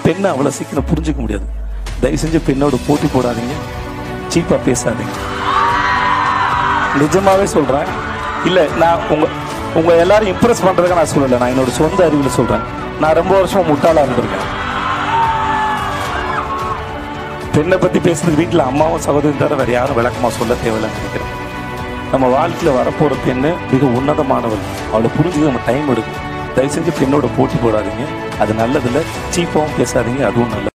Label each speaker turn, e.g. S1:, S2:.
S1: பெண்ணை அவ்வளோ சீக்கிரம் புரிஞ்சிக்க முடியாது. தயவு செஞ்சு பெண்ணோட போட்டி போடாதீங்க, சீப்பாக பேசாதீங்க. நிஜமாவே சொல்கிறேன். இல்லை, நான் உங்கள் எல்லாரும் இம்ப்ரெஸ் பண்ணுறதுக்கு நான் சொல்லலை, நான் என்னோட சொந்த அறிவில் சொல்கிறேன். நான் ரொம்ப வருஷம் முட்டாளாக இருந்திருக்கேன். பெண்ணை பற்றி பேசுறது வீட்டில் அம்மாவும் சகோதரியும் தவிர வேறு யாரும் விளக்கமாக சொல்ல தேவையில்லைன்னு நினைக்கிறேன். நம்ம வாழ்க்கையில் வரப்போகிற பெண்ணு மிக உன்னதமானவள். அவளை புரிஞ்சுக்க நம்ம டைம் எடுக்கும். தயவு செஞ்சு பெண்ணோட போட்டி போடாதீங்க, அது நல்லதில்லை. சீப்பாகவும் பேசாதீங்க, அதுவும் நல்லது.